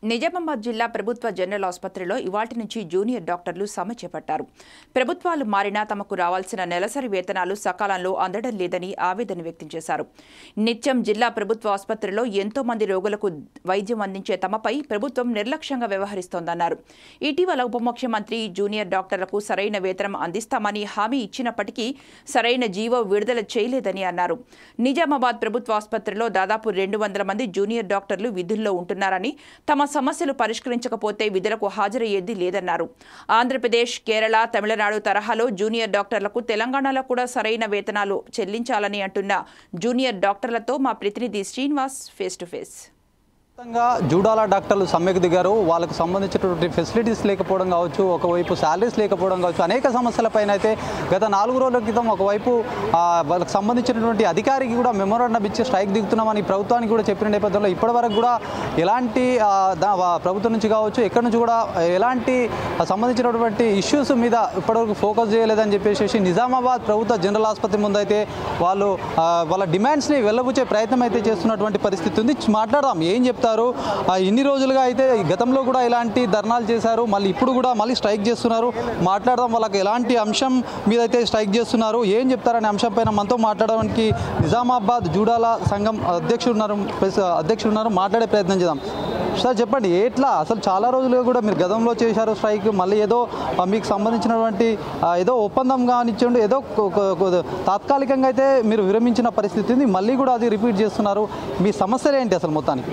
నిజామాబాద్ జిల్లా ప్రభుత్వ జనరల్ ఆసుపత్రిలో ఇవాల్టి నుంచి జూనియర్ డాక్టర్లు సమ్మె చేపట్టారు. ప్రభుత్వాలు మారినా తమకు రావాల్సిన నెలసరి వేతనాలు సకాలంలో అందడం లేదని ఆవేదన వ్యక్తం చేశారు. నిత్యం జిల్లా ప్రభుత్వ ఆసుపత్రిలో ఎంతో మంది రోగులకు వైద్యం అందించే తమపై ప్రభుత్వం నిర్లక్ష్యంగా వ్యవహరిస్తోందన్నారు. ఇటీవల ఉప ముఖ్యమంత్రి జూనియర్ డాక్టర్లకు సరైన వేతనం అందిస్తామని హామీ ఇచ్చినప్పటికీ సరైన జీవో విడుదల చేయలేదని అన్నారు. నిజామాబాద్ ప్రభుత్వ ఆసుపత్రిలో దాదాపు 200 మంది జూనియర్ డాక్టర్లు విధుల్లో ఉంటున్నారని, తమ సమస్యలు పరిష్కరించకపోతే విధులకు హాజరయ్యేది లేదన్నారు. ఆంధ్రప్రదేశ్, కేరళ, తమిళనాడు తరహాలో జూనియర్ డాక్టర్లకు తెలంగాణలో కూడా సరైన వేతనాలు చెల్లించాలని అంటున్న జూనియర్ డాక్టర్లతో మా ప్రతినిధి శ్రీనివాస్ ఫేస్ టు ఫేస్. జూడాల డాక్టర్లు సమ్మెకు దిగారు. వాళ్ళకు సంబంధించినటువంటి ఫెసిలిటీస్ లేకపోవడం కావచ్చు, ఒకవైపు శాలరీస్ లేకపోవడం కావచ్చు, అనేక సమస్యలపైన అయితే గత 4 రోజుల క్రితం ఒకవైపు వాళ్ళకి సంబంధించినటువంటి అధికారికి కూడా మెమోరాండం ఇచ్చి స్ట్రైక్ దిగుతున్నామని ప్రభుత్వానికి కూడా చెప్పిన నేపథ్యంలో ఇప్పటివరకు కూడా ఎలాంటి ప్రభుత్వం నుంచి కావచ్చు, ఎక్కడి నుంచి కూడా ఎలాంటి సంబంధించినటువంటి ఇష్యూస్ మీద ఇప్పటివరకు ఫోకస్ చేయలేదని చెప్పేసి నిజామాబాద్ ప్రభుత్వ జనరల్ ఆసుపత్రి ముందు అయితే వాళ్ళు వాళ్ళ డిమాండ్స్ని వెళ్ళబుచ్చే ప్రయత్నం అయితే చేస్తున్నటువంటి పరిస్థితి ఉంది. మాట్లాడదాం, ఏం చెప్తారు. ఇన్ని రోజులుగా అయితే గతంలో కూడా ఇలాంటి ధర్నాలు చేశారు, మళ్ళీ ఇప్పుడు కూడా మళ్ళీ స్ట్రైక్ చేస్తున్నారు. మాట్లాడదాం, వాళ్ళకి ఎలాంటి అంశం మీద అయితే స్ట్రైక్ చేస్తున్నారు, ఏం చెప్తారనే అంశం పైన మనతో మాట్లాడడానికి నిజామాబాద్ జూడాల సంఘం అధ్యక్షుడు ఉన్నారు. మాట్లాడే ప్రయత్నం చేద్దాం. సార్ చెప్పండి, ఎట్లా అసలు చాలా రోజులుగా కూడా మీరు గతంలో చేశారు స్ట్రైక్, మళ్ళీ ఏదో మీకు సంబంధించినటువంటి ఏదో ఒప్పందం కానిచ్చండి, ఏదో తాత్కాలికంగా అయితే మీరు విరమించిన పరిస్థితి ఉంది, మళ్ళీ కూడా అది రిపీట్ చేస్తున్నారు. మీ సమస్యలు ఏంటి అసలు మొత్తానికి?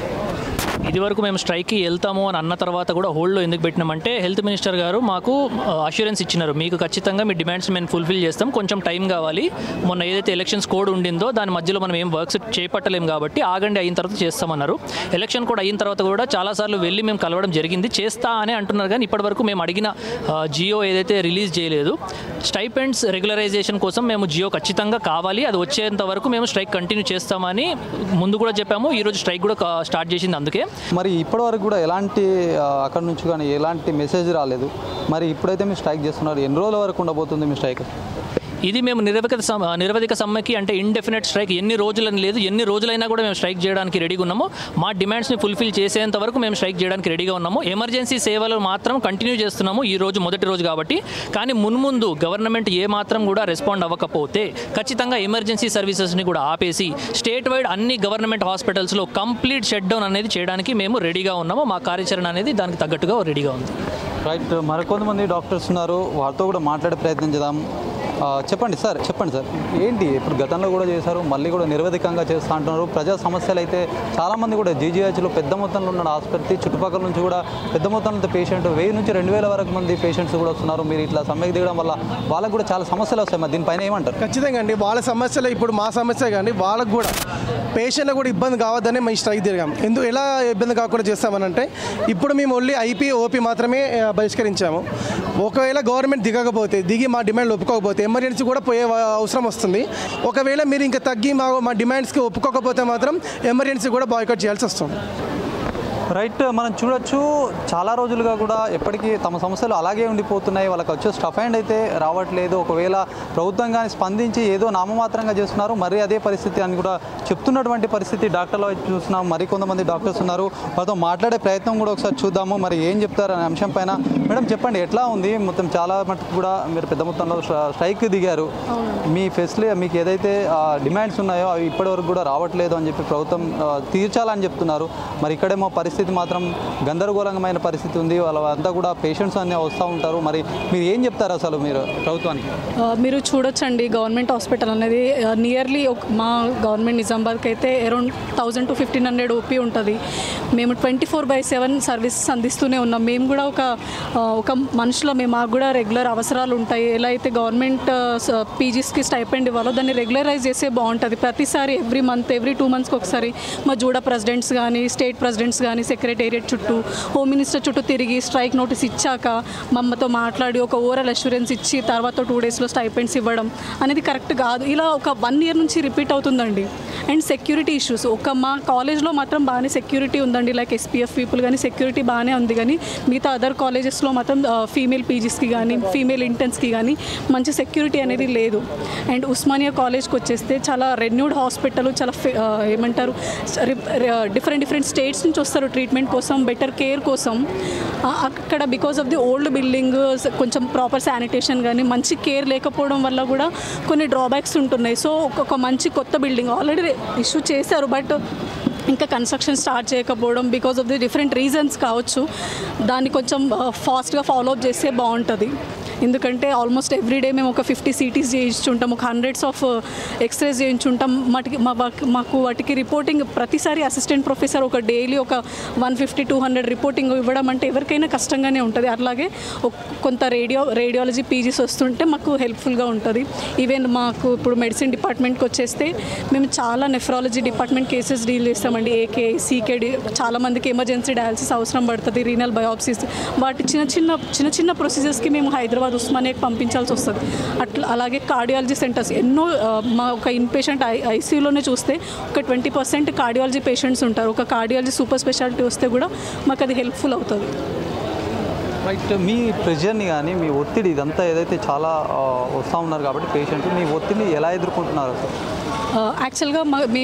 ఇదివరకు మేము స్ట్రైక్కి వెళ్తాము అని అన్న తర్వాత కూడా హోల్డ్లో ఎందుకు పెట్టినామంటే హెల్త్ మినిస్టర్ గారు మాకు అష్యూరెన్స్ ఇచ్చినారు, మీకు ఖచ్చితంగా మీ డిమాండ్స్ మేము ఫుల్ఫిల్ చేస్తాం, కొంచెం టైం కావాలి, మొన్న ఏదైతే ఎలక్షన్స్ కోడ్ ఉండిందో దాని మధ్యలో మనం ఏం వర్క్స్ చేపట్టలేం కాబట్టి ఆగండి, అయిన తర్వాత చేస్తామన్నారు. ఎలక్షన్ కోడ్ అయిన తర్వాత కూడా చాలాసార్లు వెళ్ళి మేము కలవడం జరిగింది, చేస్తా అని అంటున్నారు. కానీ ఇప్పటివరకు మేము అడిగిన జియో ఏదైతే రిలీజ్ చేయలేదు. స్టైపెండ్స్ రెగ్యులరైజేషన్ కోసం మేము జియో ఖచ్చితంగా కావాలి, అది వచ్చేంత వరకు మేము స్ట్రైక్ కంటిన్యూ చేస్తామని ముందు కూడా చెప్పాము. ఈరోజు స్ట్రైక్ కూడా స్టార్ట్ చేసింది. అందుకే మరి ఇప్పటివరకు కూడా ఎలాంటి అక్కడి నుంచి కానీ ఎలాంటి మెసేజ్ రాలేదు. మరి ఇప్పుడైతే మీరు స్ట్రైక్ చేస్తున్నారు, ఎన్ని రోజుల వరకు ఉండబోతుంది మీ స్ట్రైక్? ఇది మేము నిరవధిక సమ్మెకి అంటే ఇండెఫినెట్ స్ట్రైక్, ఎన్ని రోజులని లేదు, ఎన్ని రోజులైనా కూడా మేము స్ట్రైక్ చేయడానికి రెడీగా ఉన్నాము. మా డిమాండ్స్ని ఫుల్ఫిల్ చేసేంత వరకు మేము స్ట్రైక్ చేయడానికి రెడీగా ఉన్నాము. ఎమర్జెన్సీ సేవలు మాత్రం కంటిన్యూ చేస్తున్నాము, ఈ రోజు మొదటి రోజు కాబట్టి. కానీ మున్ముందు గవర్నమెంట్ ఏ మాత్రం కూడా రెస్పాండ్ అవ్వకపోతే ఖచ్చితంగా ఎమర్జెన్సీ సర్వీసెస్ని కూడా ఆపేసి స్టేట్ వైడ్ అన్ని గవర్నమెంట్ హాస్పిటల్స్లో కంప్లీట్ షట్ డౌన్ అనేది చేయడానికి మేము రెడీగా ఉన్నాము. మా కార్యాచరణ అనేది దానికి తగ్గట్టుగా రెడీగా ఉంది. రైట్, మరికొంతమంది డాక్టర్స్ ఉన్నారు, వారితో కూడా మాట్లాడే ప్రయత్నం చేద్దాం. చెప్పండి సార్, ఏంటి ఇప్పుడు గతంలో కూడా చేశారు, మళ్ళీ కూడా నిరవధికంగా చేస్తూ అంటున్నారు. ప్రజా సమస్యలు అయితే చాలామంది కూడా జీజీహెచ్లో పెద్ద మొత్తంలో ఉన్న ఆసుపత్రి చుట్టుపక్కల నుంచి కూడా పెద్ద మొత్తంలో పేషెంట్ 1000 నుంచి 2000 వరకు మంది పేషెంట్స్ కూడా వస్తున్నారు. మీరు ఇట్లా సమ్మెకి దిగడం వల్ల వాళ్ళకు కూడా చాలా సమస్యలు వస్తాయి. మరి దీనిపైన ఏమంటారు? ఖచ్చితంగా అండి, వాళ్ళ సమస్యలు ఇప్పుడు మా సమస్య కానీ వాళ్ళకు కూడా పేషెంట్లకు కూడా ఇబ్బంది కావద్దనే మేము స్ట్రైక్ తిరిగాం. ఎలా ఇబ్బంది కాకుండా చేస్తామనంటే ఇప్పుడు మేము ఓన్లీ ఐపీ, ఓపీ మాత్రమే బహిష్కరించాము. ఒకవేళ గవర్నమెంట్ దిగి మా డిమాండ్లు ఒప్పుకోకపోతే ఎమర్జెన్సీ కూడా పోయే అవసరం వస్తుంది. ఒకవేళ మీరు ఇంకా తగ్గి మా డిమాండ్స్కి ఒప్పుకోకపోతే మాత్రం ఎమర్జెన్సీ కూడా బాయ్కాట్ చేయాల్సి వస్తుంది. రైట్, మనం చూడొచ్చు చాలా రోజులుగా కూడా ఎప్పటికీ తమ సమస్యలు అలాగే ఉండిపోతున్నాయి. వాళ్ళకి వచ్చే స్టఫ్ హ్యాండ్ అయితే రావట్లేదు. ఒకవేళ ప్రభుత్వం కానీ స్పందించి ఏదో నామమాత్రంగా చేస్తున్నారు, మరి అదే పరిస్థితి అని కూడా చెప్తున్నటువంటి పరిస్థితి డాక్టర్లు చూస్తున్నాం. మరి కొంతమంది డాక్టర్స్ ఉన్నారు, వాళ్ళతో మాట్లాడే ప్రయత్నం కూడా ఒకసారి చూద్దాము, మరి ఏం చెప్తారు అనే అంశం పైన. మేడం చెప్పండి, ఎట్లా ఉంది మొత్తం? చాలా మటుకు కూడా మీరు పెద్ద మొత్తంలో స్ట్రైక్ దిగారు. మీ మీకు ఏదైతే డిమాండ్స్ ఉన్నాయో అవి ఇప్పటివరకు కూడా రావట్లేదు అని చెప్పి ప్రభుత్వం తీర్చాలని చెప్తున్నారు. మరి ఇక్కడేమో పరిస్థితి మాత్రం గందరగోళమైన పరిస్థితి ఉంది. వాళ్ళంతా కూడా పేషెంట్స్ అన్నీ వస్తూ ఉంటారు. మరి మీరు ఏం చెప్తారు అసలు మీరు ప్రభుత్వానికి? మీరు చూడొచ్చండి, గవర్నమెంట్ హాస్పిటల్ అనేది నియర్లీ మా గవర్నమెంట్ నిజామాబాద్కి అయితే అరౌండ్ 1000 to 1500 ఓపీ ఉంటుంది. మేము 24/7 సర్వీసెస్ అందిస్తూనే ఉన్నాం. మేము కూడా ఒక మనుషులో మాకు కూడా రెగ్యులర్ అవసరాలు ఉంటాయి. ఎలా అయితే గవర్నమెంట్ పీజీస్కి స్టైపెండ్ ఇవ్వాలో దాన్ని రెగ్యులరైజ్ చేస్తే బాగుంటుంది. ప్రతిసారి ఎవ్రీ 2 monthsకి ఒకసారి మా జూడా ప్రెసిడెంట్స్ కానీ, స్టేట్ ప్రెసిడెంట్స్ కానీ, సెక్రటేరియట్ చుట్టూ, హోమ్ మినిస్టర్ చుట్టూ తిరిగి స్ట్రైక్ నోటీస్ ఇచ్చాక మమ్మతో మాట్లాడి ఒక ఓవరాల్ అష్యూరెన్స్ ఇచ్చి తర్వాత 2 daysలో స్టైపెండ్స్ ఇవ్వడం అనేది కరెక్ట్ కాదు. ఇలా ఒక 1 year నుంచి రిపీట్ అవుతుందండి. అండ్ సెక్యూరిటీ ఇష్యూస్ మా కాలేజ్లో మాత్రం బాగానే సెక్యూరిటీ ఉందండి, లైక్ ఎస్పీఎఫ్ పీపుల్ కానీ సెక్యూరిటీ బాగానే ఉంది, కానీ మిగతా అదర్ కాలేజెస్లో మాత్రం ఫీమేల్ పీజీస్కి కానీ ఫీమేల్ ఇంటర్న్స్కి కానీ మంచి సెక్యూరిటీ అనేది లేదు. అండ్ ఉస్మానియా కాలేజ్కి వచ్చేస్తే చాలా రెన్యూడ్ హాస్పిటల్, చాలా ఏమంటారు డిఫరెంట్ స్టేట్స్ నుంచి వస్తారు ట్రీట్మెంట్ కోసం, బెటర్ కేర్ కోసం. అక్కడ because of the old building కొంచెం ప్రాపర్ శానిటేషన్ కానీ మంచి కేర్ లేకపోవడం వల్ల కూడా కొన్ని డ్రాబ్యాక్స్ ఉంటున్నాయి. సో ఒక మంచి కొత్త బిల్డింగ్ ఆల్రెడీ ఇష్యూ చేశారు, బట్ ఇంకా కన్స్ట్రక్షన్ స్టార్ట్ చేయకపోవడం because of the different reasons కావచ్చు. దాన్ని కొంచెం ఫాస్ట్గా ఫాలో అప్ చేస్తే బాగుంటుంది. ఎందుకంటే ఆల్మోస్ట్ ఎవ్రీడే మేము ఒక 50 CTs చేయించుంటాం, ఒక హండ్రెడ్స్ ఆఫ్ ఎక్స్రేస్ చేయించుంటాం. మాకు వాటికి రిపోర్టింగ్ ప్రతిసారి అసిస్టెంట్ ప్రొఫెసర్ ఒక డైలీ ఒక 150-200 రిపోర్టింగ్ ఇవ్వడం అంటే ఎవరికైనా కష్టంగానే ఉంటుంది. అట్లాగే కొంత రేడియాలజీ పీజీస్ వస్తుంటే మాకు హెల్ప్ఫుల్గా ఉంటుంది. ఈవెన్ మాకు ఇప్పుడు మెడిసిన్ డిపార్ట్మెంట్కి వచ్చేస్తే మేము చాలా నెఫ్రాలజీ డిపార్ట్మెంట్ కేసెస్ డీల్ చేస్తామండి. ఏకే, సీకేడి, చాలామందికి ఎమర్జెన్సీ డయాలసిస్ అవసరం పడుతుంది, రీనల్ బయాప్సీస్, వాటి చిన్న ప్రొసీజర్స్కి మేము హైదరాబాద్ ఉస్మానియాకి పంపించాల్సి వస్తుంది. అలాగే కార్డియాలజీ సెంటర్స్ ఎన్నో, మా ఒక ఇన్పేషెంట్ ఐసీయూలోనే చూస్తే ఒక 20% కార్డియాలజీ పేషెంట్స్ ఉంటారు. ఒక కార్డియాలజీ సూపర్ స్పెషాలిటీ వస్తే కూడా మాకు అది హెల్ప్ఫుల్ అవుతుంది. రైట్, మీ ప్రెషర్ని కానీ మీ ఒత్తిడి ఇదంతా ఏదైతే చాలా వస్తూ ఉన్నారు కాబట్టి పేషెంట్, మీ ఒత్తిడిని ఎలా ఎదుర్కొంటున్నారు? యాక్చువల్గా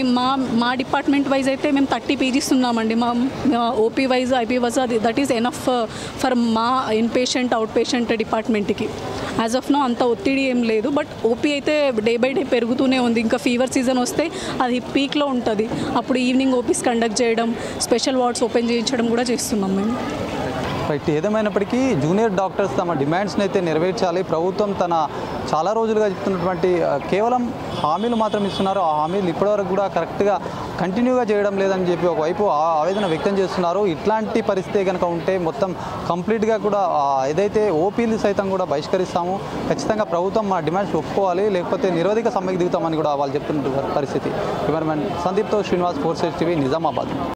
మా డిపార్ట్మెంట్ వైజ్ అయితే మేము 30 పీజీస్ ఉన్నామండి. మా OP wise, IP wise that is enough for మా ఇన్పేషెంట్ అవుట్ పేషెంట్ డిపార్ట్మెంట్కి. యాజ్ ఆఫ్ నో అంత ఒత్తిడి ఏం లేదు, బట్ ఓపీ అయితే డే బై డే పెరుగుతూనే ఉంది. ఇంకా ఫీవర్ సీజన్ వస్తే అది పీక్లో ఉంటుంది. అప్పుడు ఈవినింగ్ ఓపీస్ కండక్ట్ చేయడం, స్పెషల్ వార్డ్స్ ఓపెన్ చేయించడం కూడా చేస్తున్నాం మేము. రైట్, ఏదేమైనప్పటికీ జూనియర్ డాక్టర్స్ తమ డిమాండ్స్ని అయితే నెరవేర్చాలి. ప్రభుత్వం తన చాలా రోజులుగా చెప్తున్నటువంటి కేవలం హామీలు మాత్రం ఇస్తున్నారు. ఆ హామీలు ఇప్పటివరకు కూడా కరెక్ట్గా కంటిన్యూగా చేయడం లేదని చెప్పి ఒకవైపు ఆవేదన వ్యక్తం చేస్తున్నారు. ఇట్లాంటి పరిస్థితి కనుక ఉంటే మొత్తం కంప్లీట్గా కూడా ఏదైతే ఓపీలు సైతం కూడా బహిష్కరిస్తాము, ఖచ్చితంగా ప్రభుత్వం మా డిమాండ్స్ ఒప్పుకోవాలి, లేకపోతే నిరోధిక సమ్మెకు దిగుతామని కూడా వాళ్ళు చెప్తున్న పరిస్థితి. కెమెరామెన్ సందీప్తో శ్రీనివాస్, 4 TV, నిజామాబాద్.